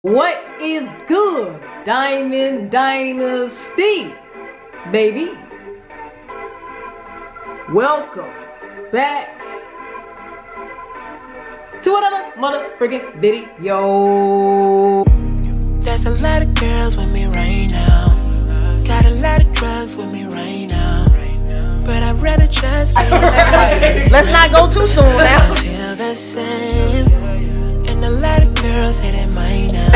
What is good, Diamond Dynasty, baby? Welcome back to another motherfucking video. There's a lot of girls with me right now. Got a lot of drugs with me right now. But I'd rather just Let's not go too soon now. I feel the same. And a lot of girls say they might now.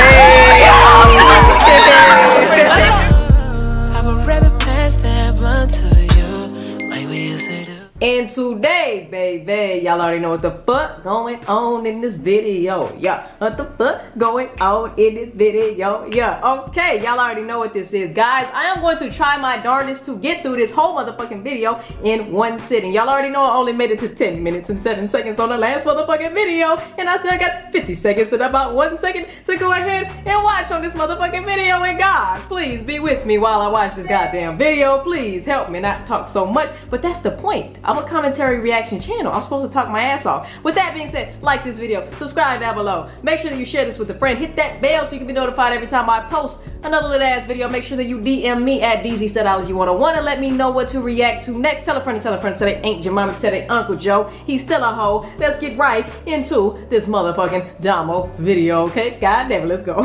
I would rather pass that blunt to you like we used to do. And today, baby, y'all already know what the fuck going on in this video. Yeah, what the fuck going on in this video. Yeah, okay, y'all already know what this is. Guys, I am going to try my darndest to get through this whole motherfucking video in one sitting. Y'all already know I only made it to 10 minutes and 7 seconds on the last motherfucking video. And I still got 50 seconds and about 1 second to go ahead and watch on this motherfucking video. And God, please be with me while I watch this goddamn video. Please help me not talk so much. But that's the point. I'm a commentary reaction channel. I'm supposed to talk my ass off. With that being said, like this video, subscribe down below. Make sure that you share this with a friend. Hit that bell so you can be notified every time I post another little ass video. Make sure that you DM me at DZStyleology101 and let me know what to react to next. Tell a friend today ain't your mama, tell they Uncle Joe. He's still a hoe. Let's get right into this motherfucking Damo video, okay? God damn it, let's go.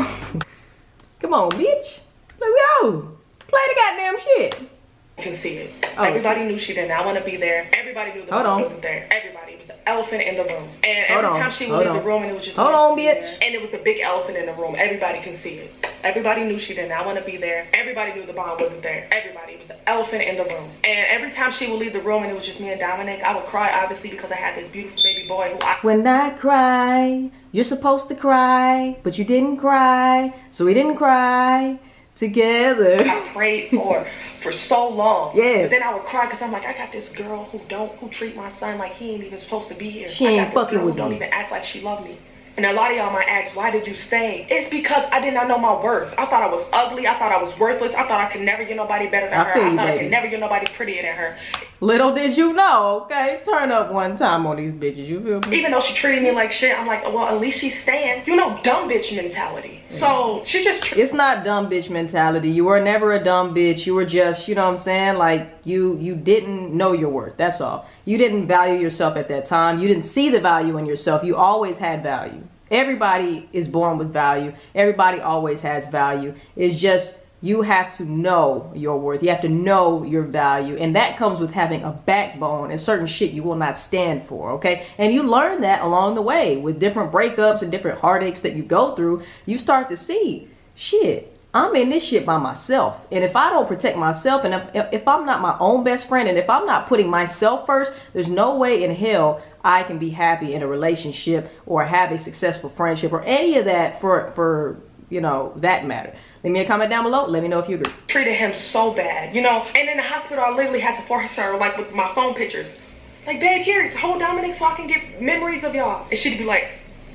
Come on, bitch. Let's go. Play the goddamn shit. Can see it. Oh, everybody knew she did not want to be there. Everybody knew the mom wasn't there. Everybody. It was the elephant in the room. And every time she would leave the room and it was just bitch. And it was the big elephant in the room. Everybody can see it. Everybody knew she did not want to be there. Everybody knew the bomb wasn't there. Everybody. It was the elephant in the room. And every time she would leave the room and it was just me and Dominic, I would cry obviously because I had this beautiful baby boy who When I cry, you're supposed to cry, but you didn't cry, so we didn't cry together. I prayed for so long. Yes. But then I would cry because I'm like, I got this girl who treat my son like he ain't even supposed to be here. She ain't fucking with me. Don't even act like she loved me. And a lot of y'all might ask, why did you stay? It's because I did not know my worth. I thought I was ugly. I thought I was worthless. I thought I could never get nobody better than her. I thought I could never get nobody prettier than her. Little did you know, okay? Turn up one time on these bitches, you feel me? Even though she treated me like shit, I'm like, well, at least she's staying. You know, dumb bitch mentality. So she just... It's not dumb bitch mentality. You were never a dumb bitch. You were just, you know what I'm saying? Like, you didn't know your worth. That's all. You didn't value yourself at that time. You didn't see the value in yourself. You always had value. Everybody is born with value. Everybody always has value. It's just... You have to know your worth. You have to know your value. And that comes with having a backbone and certain shit you will not stand for, okay? And you learn that along the way with different breakups and different heartaches that you go through. You start to see, shit, I'm in this shit by myself. And if I don't protect myself and if I'm not my own best friend and if I'm not putting myself first, there's no way in hell I can be happy in a relationship or have a successful friendship or any of that for you know, that matter. Leave me a comment down below. Let me know if you agree. Treated him so bad, you know. And in the hospital, I literally had to force her, like, with my phone pictures. Like, babe, here, it's hold Dominic so I can get memories of y'all. And she'd be like...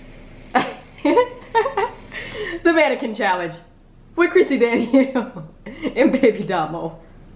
The mannequin challenge with Chrissy Danielle and Baby Damo.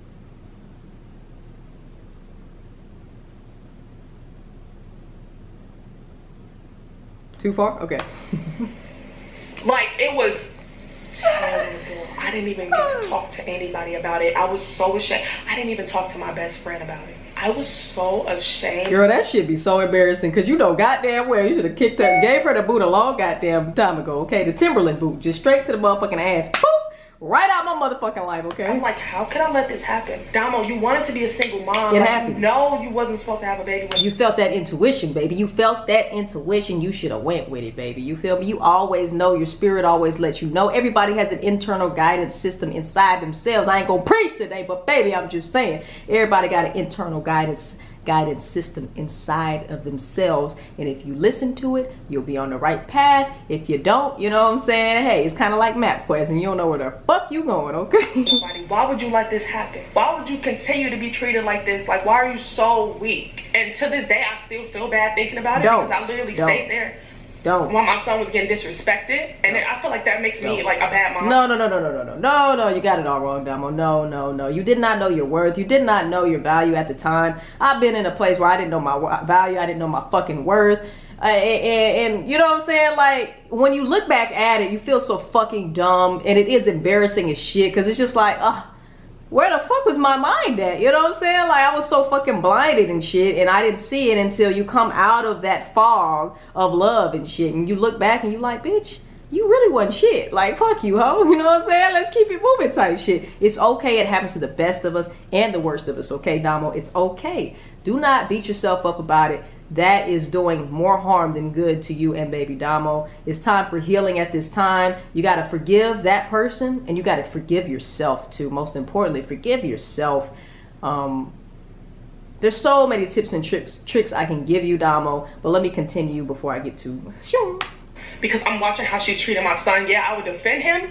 Too far? Okay. Like, it was terrible. I didn't even get to talk to anybody about it. I was so ashamed. I didn't even talk to my best friend about it. I was so ashamed. Girl, that shit be so embarrassing because you know goddamn well you should have kicked her, gave her the boot a long goddamn time ago, okay? The Timberland boot, just straight to the motherfucking ass. Boop! Right out my motherfucking life, okay? I'm like, how could I let this happen? Damo, you wanted to be a single mom. It like, happens. No, you wasn't supposed to have a baby. You felt that intuition, baby. You felt that intuition. You should have went with it, baby. You feel me? You always know. Your spirit always lets you know. Everybody has an internal guidance system inside themselves. I ain't gonna preach today, but baby, I'm just saying. Everybody got an internal guidance system inside of themselves, and if you listen to it, you'll be on the right path. If you don't, you know what I'm saying, hey, it's kind of like MapQuest and you don't know where the fuck you going, okay? Why would you let this happen? Why would you continue to be treated like this? Like, why are you so weak? And to this day, I still feel bad thinking about it because I literally stayed there while my son was getting disrespected, and I feel like that makes me like a bad mom. No, you got it all wrong, Damo. No, you did not know your worth. You did not know your value at the time. I've been in a place where I didn't know my value. I didn't know my fucking worth. And you know what I'm saying? Like, when you look back at it, you feel so fucking dumb, and it is embarrassing as shit, because it's just like, where the fuck was my mind at? You know what I'm saying? Like, I was so fucking blinded and shit, and I didn't see it until you come out of that fog of love and shit, and you look back and you like, bitch, you really wasn't shit. Like, fuck you, ho. You know what I'm saying? Let's keep it moving type shit. It's okay. It happens to the best of us and the worst of us. Okay, Damo? It's okay. Do not beat yourself up about it. That is doing more harm than good to you and baby Damo. It's time for healing at this time. You got to forgive that person, and you got to forgive yourself too. Most importantly, forgive yourself. There's so many tips and tricks I can give you, Damo, but let me continue before I get too sure. Because I'm watching how she's treating my son. Yeah, I would defend him,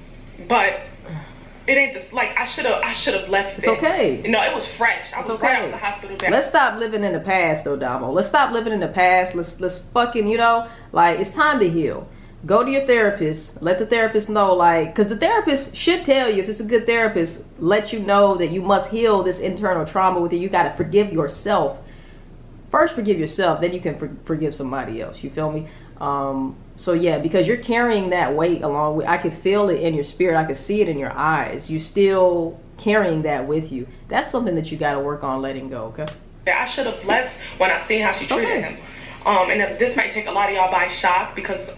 but it ain't this. Like, I should have left. It's okay. No, it was fresh. I was okay. Right out of the hospital. Let's stop living in the past, though, Damo. Let's stop living in the past. Let's fucking, you know, like, it's time to heal. Go to your therapist. Let the therapist know, like, because the therapist should tell you, if it's a good therapist, let you know that you must heal this internal trauma with you. You got to forgive yourself. First, forgive yourself, then you can forgive somebody else. You feel me? So yeah, because you're carrying that weight along with, I could feel it in your spirit. I could see it in your eyes. You still carrying that with you. That's something that you got to work on letting go. Okay. Yeah, I should have left when I seen how she treated him. And this might take a lot of y'all by shock, because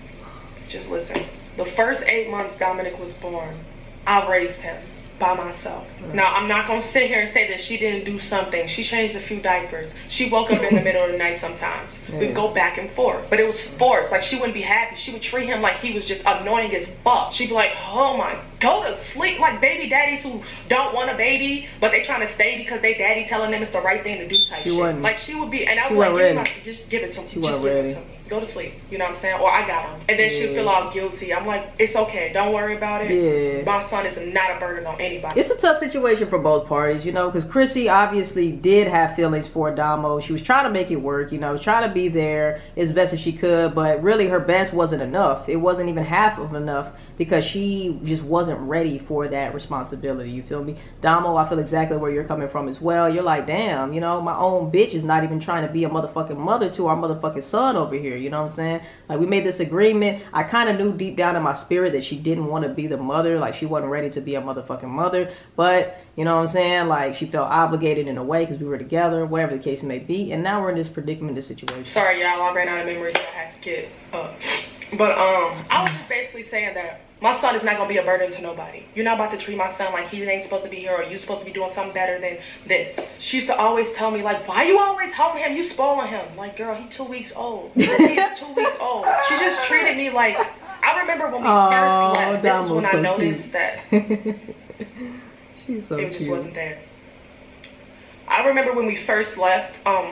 just listen. The first 8 months Dominic was born, I raised him by myself. Now, I'm not going to sit here and say that she didn't do something. She changed a few diapers. She woke up in the middle of the night sometimes. We'd go back and forth. But it was forced. Like, she wouldn't be happy. She would treat him like he was just annoying as fuck. She'd be like, oh my, go to sleep. Like baby daddies who don't want a baby, but they trying to stay because they daddy telling them it's the right thing to do type shit. Like, she would be, and I would like, just give it to me. Just give it to me. Go to sleep. You know what I'm saying? Or I got him. And then she'll feel all guilty. I'm like, it's okay. Don't worry about it. Yeah. My son is not a burden on anybody. It's a tough situation for both parties, you know, because Chrissy obviously did have feelings for Damo. She was trying to make it work, you know, trying to be there as best as she could, but really her best wasn't enough. It wasn't even half of enough, because she just wasn't ready for that responsibility. You feel me? Damo, I feel exactly where you're coming from as well. You're like, damn, you know, my own bitch is not even trying to be a motherfucking mother to our motherfucking son over here. You know what I'm saying? Like, we made this agreement. I kind of knew deep down in my spirit that she didn't want to be the mother. Like, she wasn't ready to be a motherfucking mother. But, you know what I'm saying? Like, she felt obligated in a way because we were together, whatever the case may be. And now we're in this predicament, this situation. Sorry, y'all. I ran out of memories, so I had to get up. But I was just basically saying that my son is not going to be a burden to nobody. You're not about to treat my son like he ain't supposed to be here, or you supposed to be doing something better than this. She used to always tell me, like, why you always holding him? You spoiling him. Like, girl, he 2 weeks old. He is 2 weeks old. She just treated me like, I remember when we first left, this is when I noticed that she's so it just wasn't there. I remember when we first left,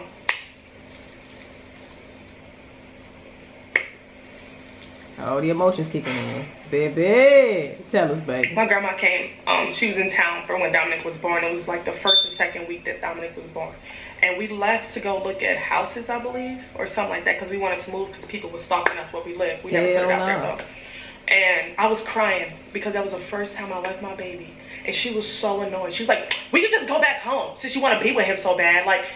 oh, the emotions kicking in. Baby, tell us, baby. My grandma came. She was in town for when Dominic was born. It was like the first or second week that Dominic was born. And we left to go look at houses, I believe, or something like that, because we wanted to move because people were stalking us where we lived. We never put it out there, though. And I was crying because that was the first time I left my baby. And she was so annoyed. She was like, we could just go back home since you want to be with him so bad. Like,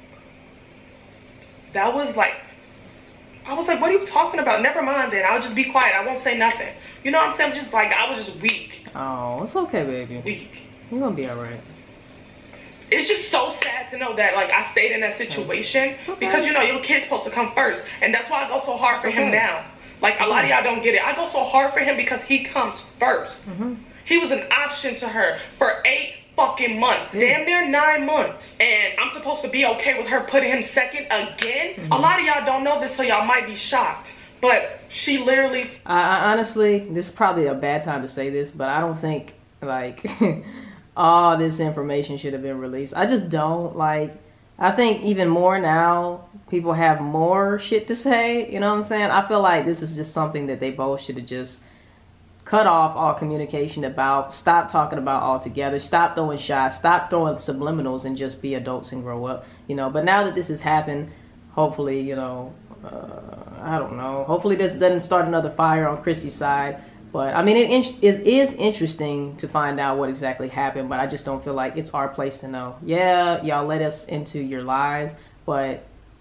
that was like, I was like, what are you talking about? Never mind then. I'll just be quiet. I won't say nothing. You know what I'm saying? Just like, I was just weak. Oh, it's okay, baby. Weak. You're going to be all right. It's just so sad to know that, like, I stayed in that situation. Okay. Because, you know, your kid's supposed to come first. And that's why I go so hard for him now. Like, a lot of y'all don't get it. I go so hard for him because he comes first. He was an option to her for 8 fucking months, damn near 9 months, and I'm supposed to be okay with her putting him second again. A lot of y'all don't know this, so y'all might be shocked, but she literally, I honestly, this is probably a bad time to say this, but I don't think like all this information should have been released. I just don't. Like, I think even more now people have more shit to say, you know what I'm saying? I feel like this is just something that they both should have just cut off all communication about, stop talking about altogether, stop throwing shots, stop throwing subliminals, and just be adults and grow up, you know. But now that this has happened, hopefully, you know, I don't know, hopefully this doesn't start another fire on Chrissy's side. But I mean, it is interesting to find out what exactly happened, but I just don't feel like it's our place to know. Yeah, y'all let us into your lives, but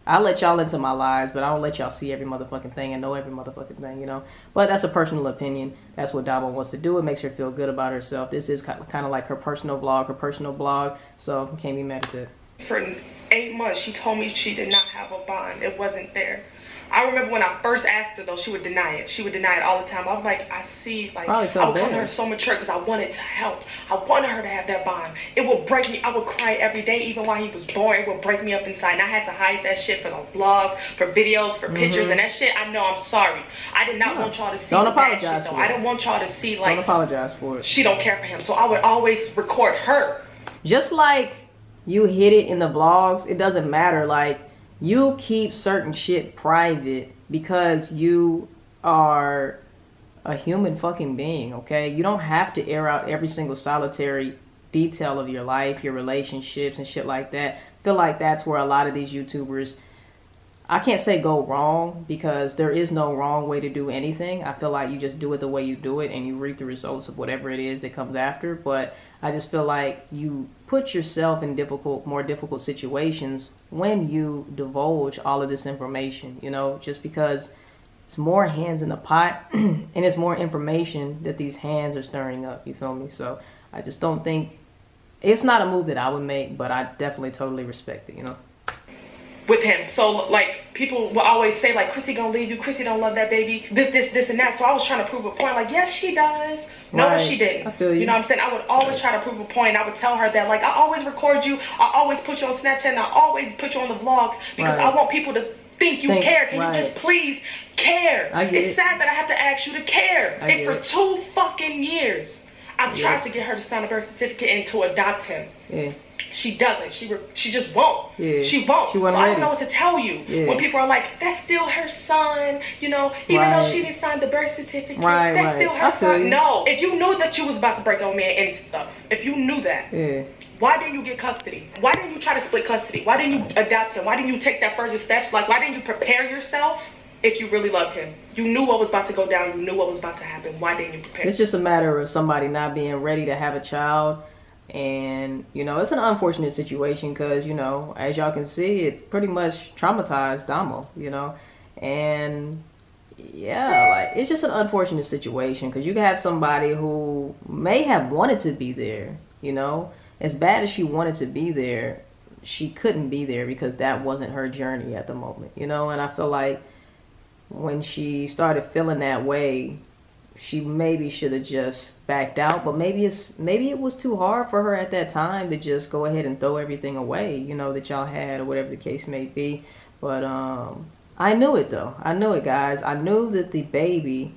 I let y'all into my lives, but I don't let y'all see every motherfucking thing and know every motherfucking thing, you know. But that's a personal opinion. That's what Damo wants to do. It makes her feel good about herself. This is kind of like her personal blog, so can't be mad at that. For 8 months, she told me she did not have a bond. It wasn't there. I remember when I first asked her, though, she would deny it. She would deny it all the time. I was like, I see, like, I would come to her so mature because I wanted to help. I wanted her to have that bond. It would break me. I would cry every day, even while he was born. It would break me up inside. And I had to hide that shit for the vlogs, for videos, for pictures. And that shit, I know, I'm sorry. I did not want y'all to see that shit, though. I didn't want y'all to see, like, don't apologize for it. She don't care for him. So I would always record her. Just like you hid it in the vlogs, it doesn't matter. Like, you keep certain shit private because you are a human fucking being, okay? You don't have to air out every single solitary detail of your life, your relationships and shit like that. I feel like that's where a lot of these YouTubers, I can't say go wrong, because there is no wrong way to do anything. I feel like you just do it the way you do it and you reap the results of whatever it is that comes after. But I just feel like you put yourself in more difficult situations when you divulge all of this information, you know, just because it's more hands in the pot and it's more information that these hands are stirring up, you feel me? So I just don't think, it's not a move that I would make, but I definitely totally respect it, you know? With him. So, like, people will always say, like, Chrissy gonna leave you, Chrissy don't love that baby, this, and that. So I was trying to prove a point, like, yes, she does. No, she didn't. I feel you. You know what I'm saying? I would always try to prove a point. I would tell her that, like, I always record you, I always put you on Snapchat, and I always put you on the vlogs, because I want people to think you care. Can you just please care? It's sad that I have to ask you to care. And for 2 fucking years, I've tried to get her to sign a birth certificate and to adopt him. Yeah. She doesn't. She just won't. Yeah. She won't. So I don't know what to tell you. When people are like, that's still her son, you know, even though she didn't sign the birth certificate, that's still her son. No. If you knew that you was about to break up with me and stuff, if you knew that, why didn't you get custody? Why didn't you try to split custody? Why didn't you adopt him? Why didn't you take that further steps? Like, why didn't you prepare yourself? If you really love him, you knew what was about to go down, you knew what was about to happen. Why didn't you prepare? It's just a matter of somebody not being ready to have a child. And, you know, it's an unfortunate situation because, you know, as y'all can see, it pretty much traumatized Damo, you know. And, yeah, like, it's just an unfortunate situation because you can have somebody who may have wanted to be there, you know. As bad as she wanted to be there, she couldn't be there because that wasn't her journey at the moment, you know. And I feel like when she started feeling that way, she maybe should have just backed out, but maybe it was too hard for her at that time to just go ahead and throw everything away, you know, that y'all had or whatever the case may be. But I knew it though. I knew it, guys. I knew that the baby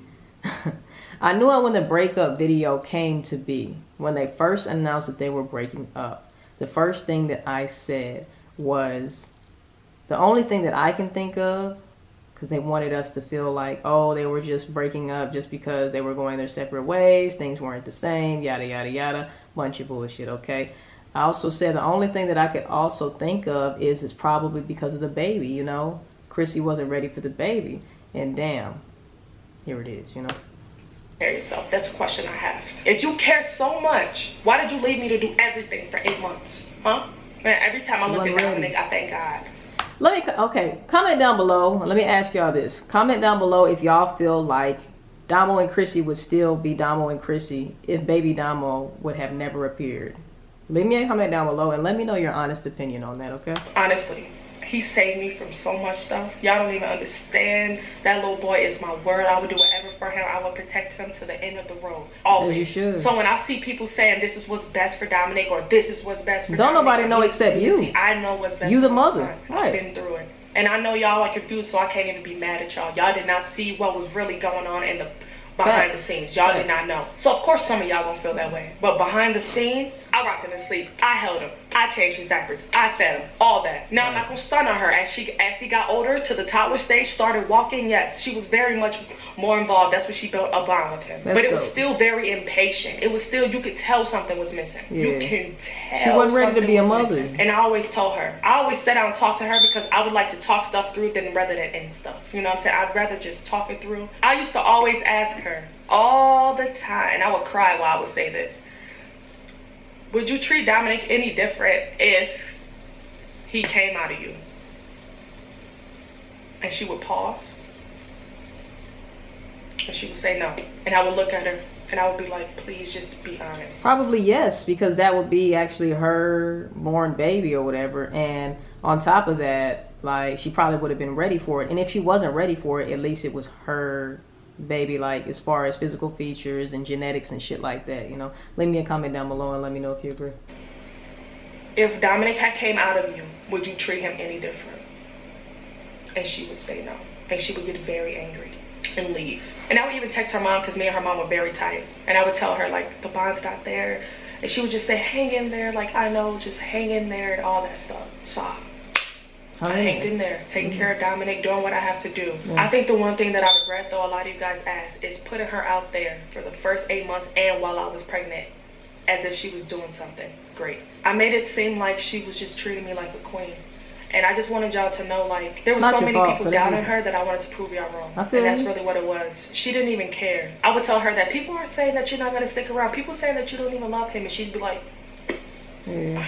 I knew it when the breakup video came to be. When they first announced that they were breaking up, the first thing that I said was, the only thing that I can think of, because they wanted us to feel like, oh, they were just breaking up just because they were going their separate ways, things weren't the same, yada, yada, yada, bunch of bullshit, okay? I also said the only thing that I could also think of is it's probably because of the baby, you know? Chrissy wasn't ready for the baby, and damn, here it is, you know? Yourself. That's a question I have. If you care so much, why did you leave me to do everything for 8 months? Huh? Man, every time I look at Dominic, I thank God. Okay, comment down below. Let me ask y'all this. Comment down below if y'all feel like Damo and Chrissy would still be Damo and Chrissy if baby Damo would have never appeared. Leave me a comment down below and let me know your honest opinion on that, okay? Honestly, he saved me from so much stuff. Y'all don't even understand. That little boy is my word. I would do whatever for him. I would protect him to the end of the road. Always. As you should. So when I see people saying this is what's best for Dominic or this is what's best for Don't Dominic, nobody know except you. See, I know what's best you for the mother. My son. Right. I've been through it. And I know y'all are confused, so I can't even be mad at y'all. Y'all did not see what was really going on in the behind the scenes. Y'all did not know. So of course some of y'all gonna feel that way. But behind the scenes, I rocked him to sleep. I held him. I changed his diapers. I fed him. All that. Now I'm not gonna stun on her. As he got older to the toddler stage, started walking, yes, she was very much more involved. That's when she built a bond with him. But it was still very impatient. It was still, you could tell something was missing. Yeah. You can tell. She wasn't ready to be a mother. Missing. And I always told her. I always sit down and talk to her because I would like to talk stuff through rather than end stuff. You know what I'm saying? I'd rather just talk it through. I used to always ask her all the time, and I would cry while I would say this. Would you treat Dominic any different if he came out of you? and she would pause, and she would say no, and I would look at her and I would be like, please just be honest. Probably yes, because that would be actually her born baby or whatever. And on top of that, like, she probably would have been ready for it. And if she wasn't ready for it, at least it was her baby, like, as far as physical features and genetics and shit like that, you know. Leave me a comment down below and let me know if you agree. If Dominic had came out of you, would you treat him any different? And she would say no. And she would get very angry and leave. And I would even text her mom, because me and her mom were very tight. And I would tell her, like, the bond's not there. And she would just say, hang in there. Like, I know, just hang in there and all that stuff. So I hanged in there, taking care of Dominic, doing what I have to do. I think the one thing that I regret, though, a lot of you guys asked, is putting her out there for the first 8 months and while I was pregnant, as if she was doing something great. I made it seem like she was just treating me like a queen. And I just wanted y'all to know, like, there was so many people doubting her that I wanted to prove y'all wrong. And that's really what it was. She didn't even care. I would tell her that people are saying that you're not going to stick around. People saying that you don't even love him. And she'd be like, yeah.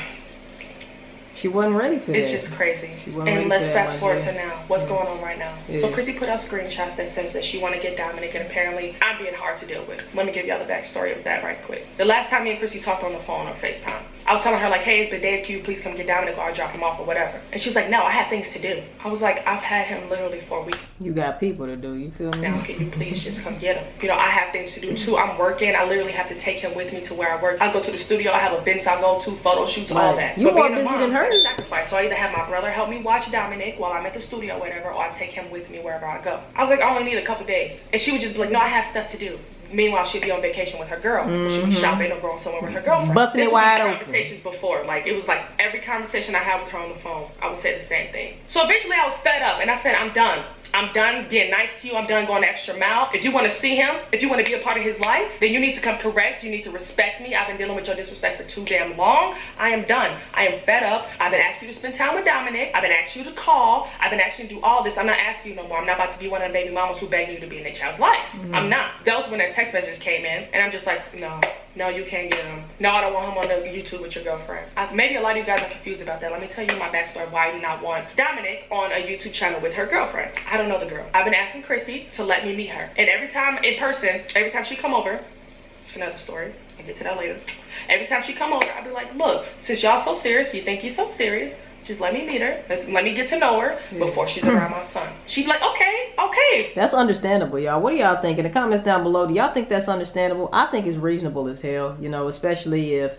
She wasn't ready for that. It's just crazy. And let's fast forward to now. What's going on right now? So Chrissy put out screenshots that says that she want to get Dominic, and apparently I'm being hard to deal with. Let me give y'all the backstory of that right quick. The last time me and Chrissy talked on the phone or FaceTime, I was telling her, like, hey, it's been days, can you please come get Dominic, or I'll drop him off or whatever. And she was like, no, I have things to do. I was like, I've had him literally for a week. You got people to do, you feel me? Now, can you please just come get him? You know, I have things to do too. I'm working. I literally have to take him with me to where I work. I go to the studio. I have events I go to, photo shoots, all that. You more busy than her. Sacrifice. So I either have my brother help me watch Dominic while I'm at the studio or whatever, or I take him with me wherever I go. I was like, I only need a couple days. And she would just be like, no, I have stuff to do. Meanwhile, she'd be on vacation with her girl. She was shopping or going somewhere with her girlfriend. Busting it wide open. Conversations before, like, it was like every conversation I had with her on the phone, I would say the same thing. So eventually I was fed up and I said, I'm done. I'm done being nice to you. I'm done going the extra mile. If you want to see him, if you want to be a part of his life, then you need to come correct. You need to respect me. I've been dealing with your disrespect for too damn long. I am done. I am fed up. I've been asking you to spend time with Dominic. I've been asking you to call. I've been asking you to do all this. I'm not asking you no more. I'm not about to be one of the baby mamas who begging you to be in their child's life. I'm not. That was when that text message came in, and I'm just like, no, you can't get him. No, I don't want him on the YouTube with your girlfriend. Maybe a lot of you guys are confused about that. Let me tell you my backstory why I do not want Dominic on a YouTube channel with her girlfriend. I don't know the girl. I've been asking Chrissy to let me meet her. And every time in person, every time she come over, it's another story. I'll get to that later. Every time she come over, I'll be like, look, since y'all so serious, you think you're so serious, just let me meet her. Let me get to know her before she's around my son. She'd be like, okay. That's understandable, y'all. What do y'all think? In the comments down below, do y'all think that's understandable? I think it's reasonable as hell, you know, especially if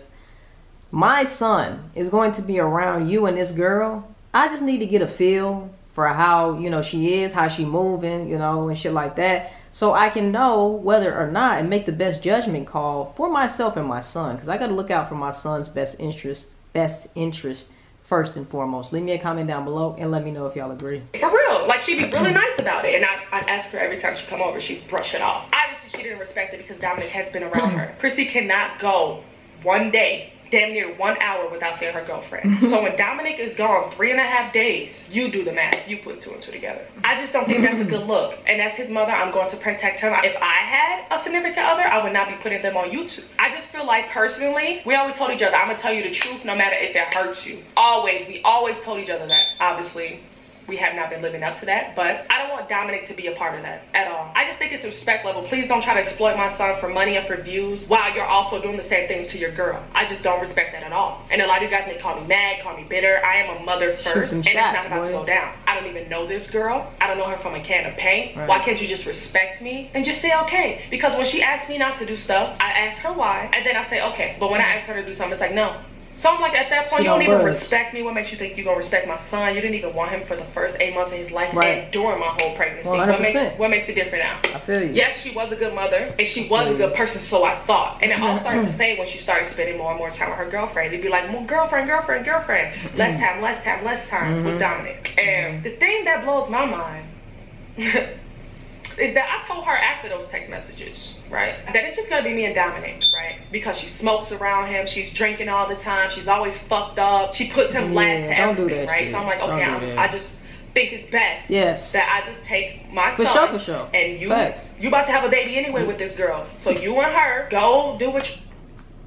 my son is going to be around you and this girl. I just need to get a feel for how, you know, she is, how she moving, you know, and shit like that. So I can know whether or not and make the best judgment call for myself and my son. Because I got to look out for my son's best interest first and foremost. Leave me a comment down below and let me know if y'all agree. For real, like, she'd be really nice about it, and I'd ask her every time she come over, she'd brush it off. Obviously, she didn't respect it because Dominic has been around her. Chrissy cannot go one day, damn near 1 hour without seeing her girlfriend. So when Dominic is gone 3.5 days, you do the math. You put 2 and 2 together. I just don't think that's a good look. And as his mother, I'm going to protect him. If I had a significant other, I would not be putting them on YouTube. I just feel like, personally, we always told each other, I'm going to tell you the truth no matter if it hurts you. Always. We always told each other that. Obviously, we have not been living up to that, but I don't want Dominic to be a part of that at all. I just think it's a respect level. Please don't try to exploit my son for money and for views while you're also doing the same things to your girl. I just don't respect that at all. And a lot of you guys may call me mad, call me bitter. I am a mother first, and it's not about to go down. I don't even know this girl. I don't know her from a can of paint. Right. Why can't you just respect me and just say okay? Because when she asks me not to do stuff, I ask her why, and then I say okay. But when I ask her to do something, it's like no. So I'm like, at that point, you don't even respect me. What makes you think you're going to respect my son? You didn't even want him for the first 8 months of his life and during my whole pregnancy. 100%. What makes it different now? I feel you. Yes, she was a good mother, and she was a good person, so I thought. And it all started to fade when she started spending more and more time with her girlfriend. It'd be like, well, girlfriend. Less time with Dominic. And the thing that blows my mind is that I told her after those text messages, right, that it's just gonna be me and Dominic, right? Because she smokes around him, she's drinking all the time, she's always fucked up, she puts him last to everything, right? So I'm like, okay, I just think it's best that I just take my son, for sure. And you about to have a baby anyway with this girl, so you and her go do what you...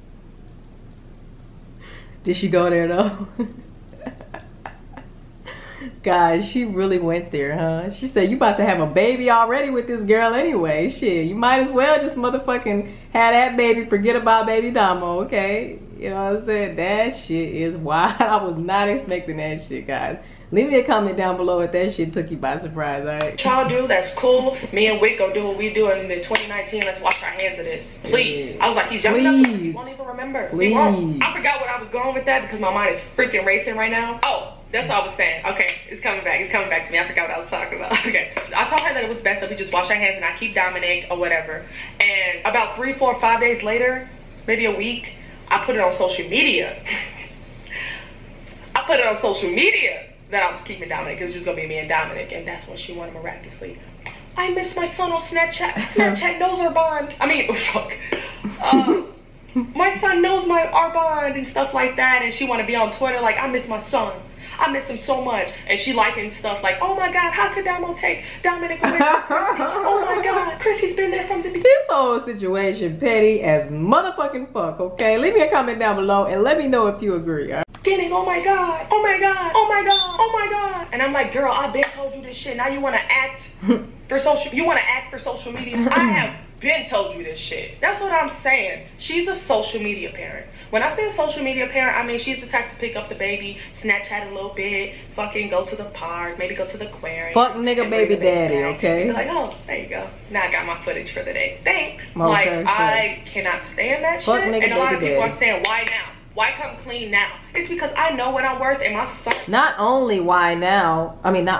Did she go there though? Guys, she really went there, huh? She said, you about to have a baby already with this girl anyway. Shit, you might as well just motherfucking have that baby, forget about baby Damo, okay? You know what I'm saying? That shit is wild. I was not expecting that shit, guys. Leave me a comment down below if that shit took you by surprise, alright? Y'all do, that's cool. Me and Wick go do what we do in the 2019. Let's wash our hands of this. Please. Yeah. I was like, he's young enough, he won't even remember. Please. I forgot what I was going with that because my mind is freaking racing right now. Oh, that's what I was saying. Okay, it's coming back. It's coming back to me. I forgot what I was talking about. Okay. I told her that it was best that we just wash our hands and I keep Dominic or whatever. And about 3, 4, 5 days later, maybe a week, I put it on social media. I put it on social media that I was keeping Dominic. It was just gonna be me and Dominic, and that's when she wanted miraculously. I miss my son on Snapchat. Snapchat knows our bond. I mean, fuck. My son knows our bond and stuff like that, and she want to be on Twitter like, I miss my son. I miss him so much. And she liking stuff like, oh my God, how could Damo take Dominic away from Chrissy? Oh my God, Chrissy's been there from the beginning. This whole situation petty as motherfucking fuck, okay? Leave me a comment down below and let me know if you agree, alright? Getting, oh my God, oh my God, oh my God, oh my God. And I'm like, girl, I've been told you this shit. Now you want to act for social media? I have been told you this shit. That's what I'm saying. She's a social media parent. When I say a social media parent, I mean she's the type to pick up the baby, Snapchat a little bit, fucking go to the park, maybe go to the aquarium. Fuck nigga baby daddy, okay? Be like, oh, there you go. Now I got my footage for the day. Thanks. Okay, like, I cannot stand that shit. And a lot of people are saying, why now? Why come clean now? It's because I know what I'm worth and my son. Not only why now,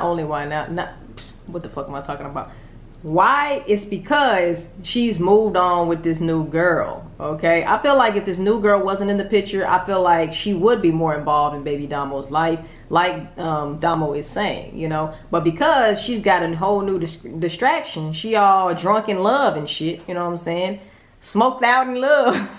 what the fuck am I talking about? Why? It's because she's moved on with this new girl, okay? I feel like if this new girl wasn't in the picture, I feel like she would be more involved in baby Damo's life, like Damo is saying, you know? But because she's got a whole new distraction, she all drunk in love and shit, you know what I'm saying? Smoked out in love.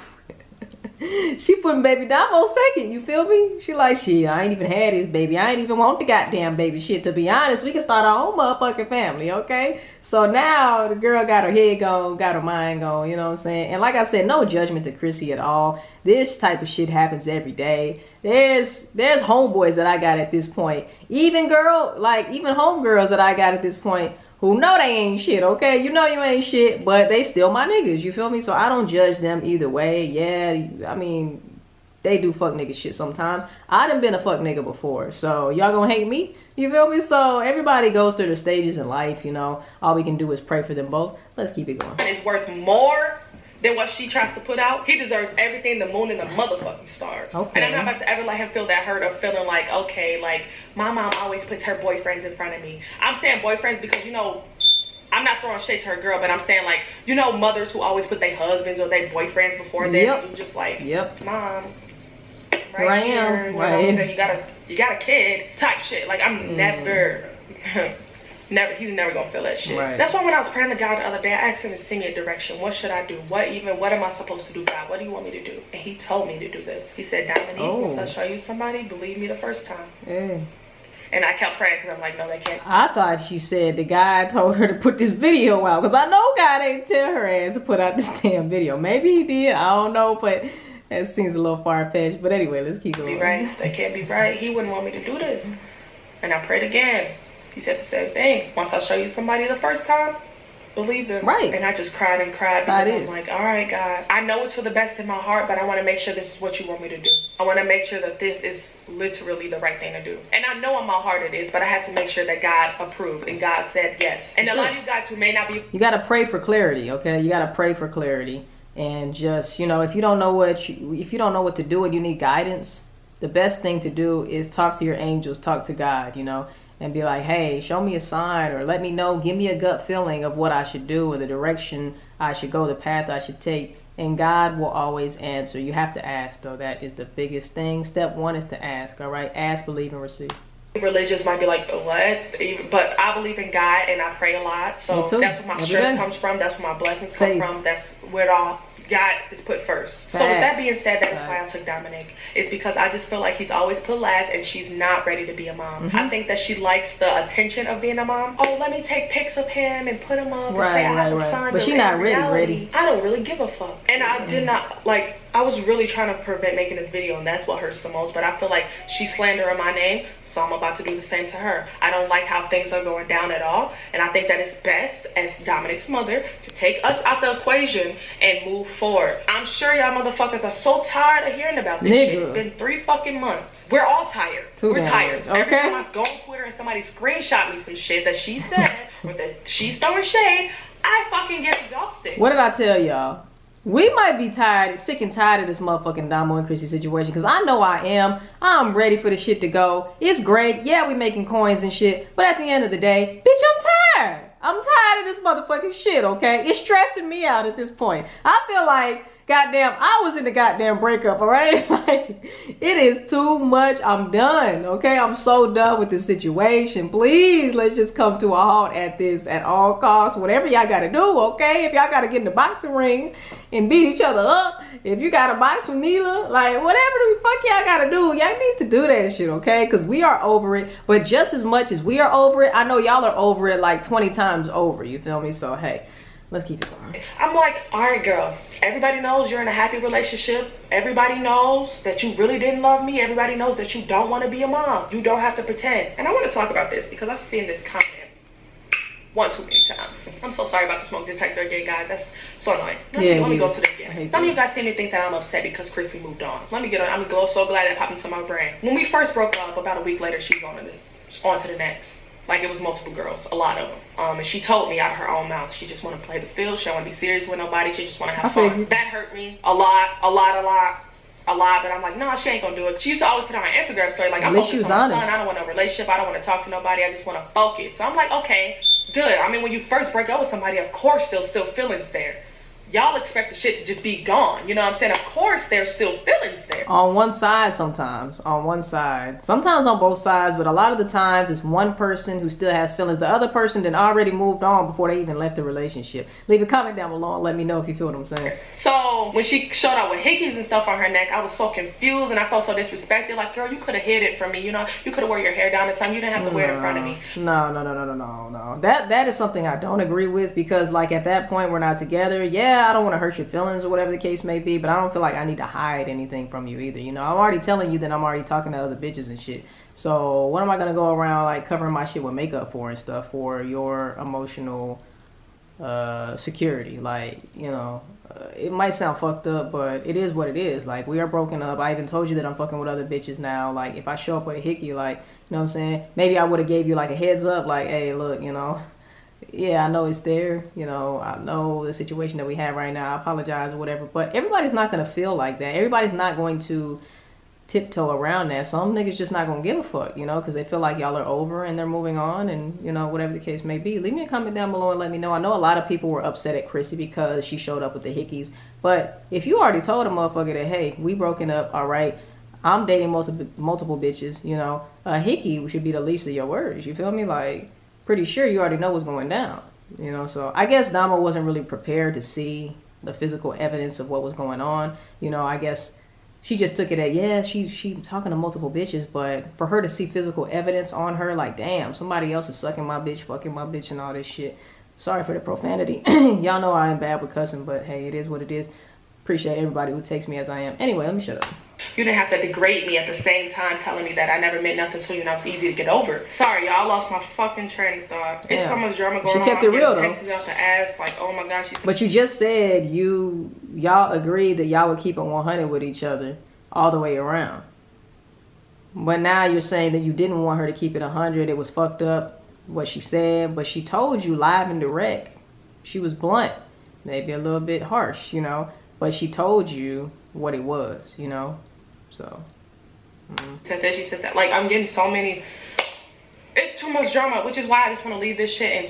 She putting baby Damo second, you feel me? She like, shit, I ain't even had his baby. I ain't even want the goddamn baby. Shit, to be honest, we can start our own motherfucking family, okay? So now the girl got her head gone, got her mind gone, you know what I'm saying? And like I said, no judgment to Chrissy at all. This type of shit happens every day. There's homeboys that I got at this point. Even homegirls that I got at this point who know they ain't shit, okay? You know you ain't shit, but they still my niggas, you feel me? So I don't judge them either way. Yeah, I mean, they do fuck nigga shit sometimes. I done been a fuck nigga before, so y'all gonna hate me? You feel me? So everybody goes through the stages in life, you know? All we can do is pray for them both. Let's keep it going. It's worth more than what she tries to put out. He deserves everything, the moon and the motherfucking stars. Okay. And I'm not about to ever let him feel that hurt of feeling like, okay, like, my mom always puts her boyfriends in front of me. I'm saying boyfriends because, you know, I'm not throwing shade to her girl, but I'm saying, like, you know, mothers who always put their husbands or their boyfriends before them. You just like, mom, right here, you know what I'm saying? You got a kid type shit. Like, I'm never he's never gonna feel that shit. Right. That's why when I was praying to God the other day, I asked him to send me a direction. What should I do? What am I supposed to do, God? What do you want me to do? And he told me to do this. He said, Dominique, once I show you somebody, believe me the first time. And I kept praying because I'm like, no, they can't. I thought she said the guy told her to put this video out, because I know God ain't tell her ass to put out this damn video. Maybe he did, I don't know, but that seems a little far-fetched. But anyway, let's keep going. Be right. They can't be right. He wouldn't want me to do this. And I prayed again. He said the same thing. Once I show you somebody the first time, believe them. Right. And I just cried and cried because I'm like, all right, God. I know it's for the best in my heart, but I want to make sure this is what you want me to do. I want to make sure that this is literally the right thing to do. And I know in my heart it is, but I had to make sure that God approved and God said yes. And a lot of you guys who may not be... You got to pray for clarity, okay? You got to pray for clarity. And just, you know, if you don't know what to do and you need guidance, the best thing to do is talk to your angels, talk to God, you know, and be like, hey, show me a sign, or let me know, give me a gut feeling of what I should do or the direction I should go, the path I should take. And God will always answer. You have to ask, though. That is the biggest thing. Step one is to ask, all right? Ask, believe, and receive. Religious might be like, what? But I believe in God and I pray a lot. So that's where my strength comes from. That's where my blessings come from. That's where it all... God is put first. So with that being said, that's why I took Dominic. It's because I just feel like he's always put last and she's not ready to be a mom. I think that she likes the attention of being a mom. Oh, let me take pics of him and put him up and say I have a son. But she's not ready. I don't really give a fuck. And I did not, like, I was really trying to prevent making this video, and that's what hurts the most. But I feel like she's slandering my name, so I'm about to do the same to her. I don't like how things are going down at all, and I think that it's best as Dominic's mother to take us out the equation and move forward. I'm sure y'all motherfuckers are so tired of hearing about this shit. It's been 3 fucking months. We're all tired. We're tired. Okay. Every time I go on Twitter and somebody screenshot me some shit that she said or that she's throwing shade, I fucking get exhausted. What did I tell y'all? We might be tired, sick and tired of this motherfucking Damo and Chrissy situation, because I know I am. I'm ready for the shit to go. It's great. Yeah, we making coins and shit, but at the end of the day, bitch, I'm tired. I'm tired of this motherfucking shit, okay? It's stressing me out at this point. I feel like, goddamn, I was in the goddamn breakup, all right? Like, it is too much. I'm done, okay? I'm so done with this situation. Please, let's just come to a halt at this at all costs. Whatever y'all gotta do, okay? If y'all gotta get in the boxing ring and beat each other up, if you gotta box with Neela, like, whatever the fuck y'all gotta do, y'all need to do that shit, okay? Because we are over it. But just as much as we are over it, I know y'all are over it like 20 times over, you feel me? So, hey. Let's keep it going. I'm like, all right, girl. Everybody knows you're in a happy relationship. Everybody knows that you really didn't love me. Everybody knows that you don't want to be a mom. You don't have to pretend. And I want to talk about this because I've seen this comment one too many times. I'm so sorry about the smoke detector again, guys. That's so annoying. Let me go to it again. Some of you guys seem to think that I'm upset because Chrissy moved on. Let me get on. I'm so glad that popped into my brain. When we first broke up, about a week later, she was on to the next. Like, it was multiple girls, a lot of them. And she told me out of her own mouth, she just want to play the field. She don't want to be serious with nobody. She just want to have fun. That hurt me a lot. But I'm like, no, she ain't gonna do it. She used to always put on my Instagram story, like, I'm focused on my son. I don't want no relationship. I don't want to talk to nobody. I just want to focus. So I'm like, okay, good. I mean, when you first break up with somebody, of course there's still feelings there. Y'all expect the shit to just be gone. You know what I'm saying? Of course there's still feelings there. On one side sometimes. On one side. Sometimes on both sides, but a lot of the times it's one person who still has feelings. The other person then already moved on before they even left the relationship. Leave a comment down below and let me know if you feel what I'm saying. So when she showed up with hickeys and stuff on her neck, I was so confused and I felt so disrespected. Like, girl, you could have hid it from me. You know, you could have wore your hair down or something. You didn't have to wear it in front of me. No. That is something I don't agree with, because like at that point we're not together. Yeah, I don't want to hurt your feelings or whatever the case may be, but I don't feel like I need to hide anything from you either. You know, I'm already telling you that I'm already talking to other bitches and shit. So what am I gonna go around like covering my shit with makeup for and stuff for your emotional security? Like, you know, it might sound fucked up, but it is what it is. Like, we are broken up. I even told you that I'm fucking with other bitches now. Like, if I show up with a hickey, like, you know what I'm saying, maybe I would have gave you like a heads up, like, hey, look, you know, yeah, I know it's there, you know, I know the situation that we have right now, I apologize or whatever, but everybody's not going to feel like that. Everybody's not going to tiptoe around that. Some niggas just not going to give a fuck, you know, because they feel like y'all are over and they're moving on and, you know, whatever the case may be. Leave me a comment down below and let me know. I know a lot of people were upset at Chrissy because she showed up with the hickeys, but if you already told a motherfucker that, hey, we broken up, all right, I'm dating multiple bitches, you know, a hickey should be the least of your words, you feel me? Like, pretty sure you already know what's going down, you know. So I guess Damo wasn't really prepared to see the physical evidence of what was going on, you know. I guess she just took it at, yeah, she talking to multiple bitches, but for her to see physical evidence on her, like, damn, somebody else is sucking my bitch, fucking my bitch and all this shit. Sorry for the profanity. Y'all know I am bad with cussing, but hey, it is what it is. Appreciate everybody who takes me as I am. Anyway, let me shut up. You didn't have to degrade me at the same time telling me that I never meant nothing to you and I was easy to get over. Sorry, y'all, I lost my fucking train of thought. It's so much drama going on. She kept it real, though. Texts out the ass, like, oh my gosh. But you just said y'all agreed that y'all would keep it 100 with each other all the way around. But now you're saying that you didn't want her to keep it 100. It was fucked up, what she said. But she told you live and direct. She was blunt. Maybe a little bit harsh, you know. But she told you what it was, you know. So said that, she said that. Like, I'm getting so many, it's too much drama, which is why I just want to leave this shit in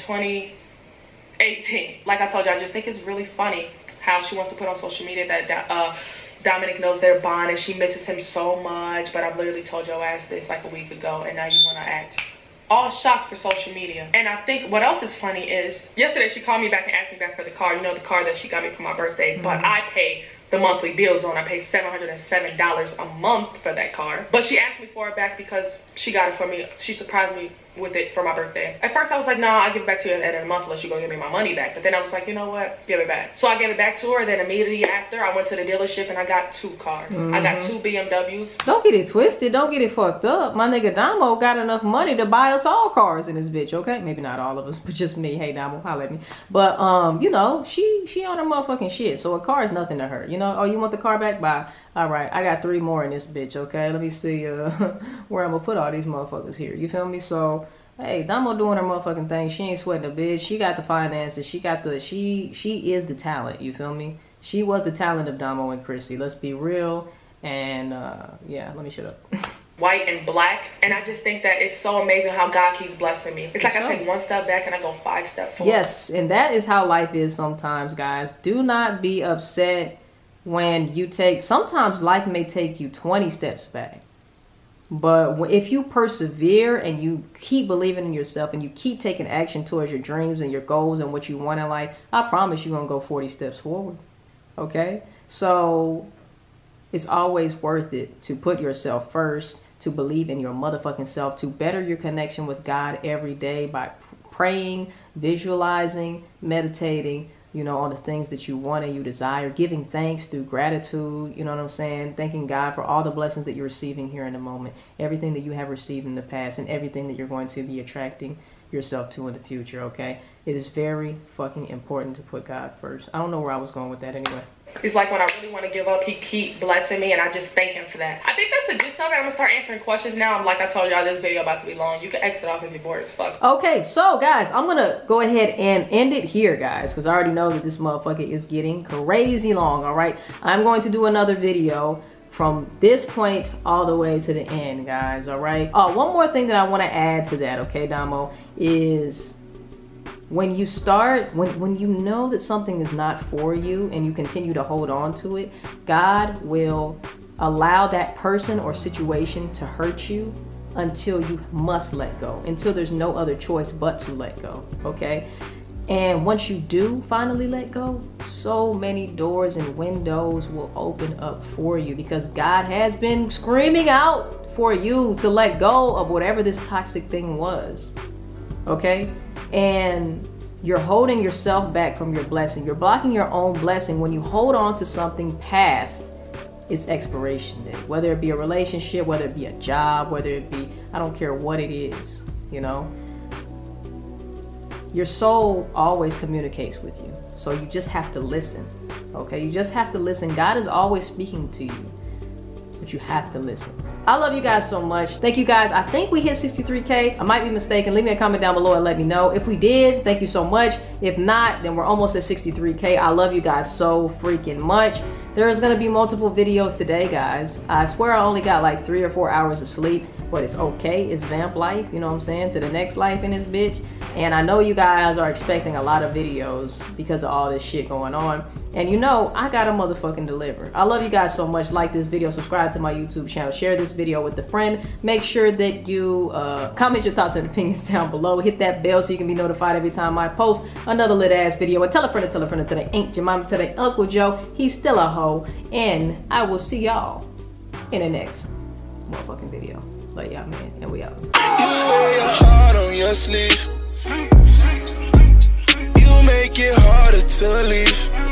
2018. Like I told you, I just think it's really funny how she wants to put on social media that Dominic knows their bond and she misses him so much, but I've literally told your ass this like a week ago and now you want to act all shocked for social media. And I think what else is funny is yesterday she called me back and asked me back for the car, you know, the car that she got me for my birthday, but I pay the monthly bills on. I pay $707 a month for that car. But she asked me for it back because she got it for me. She surprised me with it for my birthday. At first I was like, nah, I'll give it back to you at the end of the month unless you go give me my money back. But then I was like, you know what, give it back. So I gave it back to her. Then immediately after, I went to the dealership and I got 2 cars. I got 2 BMWs. Don't get it twisted. Don't get it fucked up. My nigga Damo got enough money to buy us all cars in this bitch, okay? Maybe not all of us, but just me. Hey, Damo, holla at me. But, you know, she on her motherfucking shit. So a car is nothing to her. You know, oh, you want the car back? Bye. All right, I got 3 more in this bitch, okay? Let me see where I'm gonna put all these motherfuckers here. You feel me? So, hey, Damo doing her motherfucking thing. She ain't sweating a bitch. She got the finances. She got the, she is the talent. You feel me? She was the talent of Damo and Chrissy. Let's be real. And, yeah, let me shut up. White and black. And I just think that it's so amazing how God keeps blessing me. It's like I take 1 step back and I go 5 steps forward. Yes, and that is how life is sometimes, guys. Do not be upset when you take, sometimes life may take you 20 steps back. But if you persevere and you keep believing in yourself and you keep taking action towards your dreams and your goals and what you want in life, I promise you're going to go 40 steps forward. Okay? So it's always worth it to put yourself first, to believe in your motherfucking self, to better your connection with God every day by praying, visualizing, meditating, you know, on the things that you want and you desire, giving thanks through gratitude, you know what I'm saying? Thanking God for all the blessings that you're receiving here in the moment, everything that you have received in the past, and everything that you're going to be attracting yourself to in the future, okay? It is very fucking important to put God first. I don't know where I was going with that anyway. It's like when I really want to give up, he keep blessing me, and I just thank him for that. I think that's the gist of it. I'm gonna start answering questions now. I'm like I told y'all, this video about to be long. You can exit off if you're bored as fuck. Okay, so guys, I'm gonna go ahead and end it here, guys, because I already know that this motherfucker is getting crazy long. All right, I'm going to do another video from this point all the way to the end, guys. All right. One more thing that I want to add to that, okay, Damo, is when you start, when you know that something is not for you and you continue to hold on to it, God will allow that person or situation to hurt you until you must let go, until there's no other choice but to let go, okay? And once you do finally let go, so many doors and windows will open up for you because God has been screaming out for you to let go of whatever this toxic thing was, okay? And you're holding yourself back from your blessing. You're blocking your own blessing when you hold on to something past its expiration date, whether it be a relationship, whether it be a job, whether it be, I don't care what it is, you know? Your soul always communicates with you. So you just have to listen, okay? You just have to listen. God is always speaking to you, but you have to listen. I love you guys so much. Thank you guys. I think we hit 63K. I might be mistaken. Leave me a comment down below and let me know. If we did, thank you so much. If not, then we're almost at 63K. I love you guys so freaking much. There's gonna be multiple videos today, guys. I swear I only got like 3 or 4 hours of sleep, but it's okay. It's vamp life, you know what I'm saying? To the next life in this bitch. And I know you guys are expecting a lot of videos because of all this shit going on. And you know, I gotta motherfucking deliver. I love you guys so much. Like this video, subscribe to my YouTube channel, share this video with a friend. Make sure that you comment your thoughts and opinions down below. Hit that bell so you can be notified every time I post another lit ass video. And tell a friend to they ain't your mama, to they Uncle Joe. He's still a hoe. And I will see y'all in the next motherfucking video. Love y'all, man, and we out. You wear your heart on your sleeve. You make it harder to leave.